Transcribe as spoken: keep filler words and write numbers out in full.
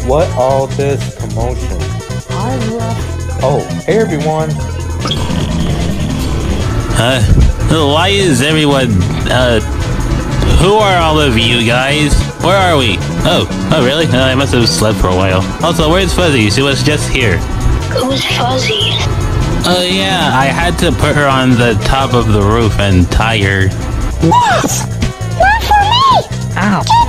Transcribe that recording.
What all this commotion? Hi, Ruff. Oh, hey everyone. Uh, why is everyone, uh, who are all of you guys? Where are we? Oh, oh really? Uh, I must have slept for a while. Also, where's Fuzzy? She was just here. Who's Fuzzy? Oh yeah, I had to put her on the top of the roof and tie her. Yes! Not for me! Ow.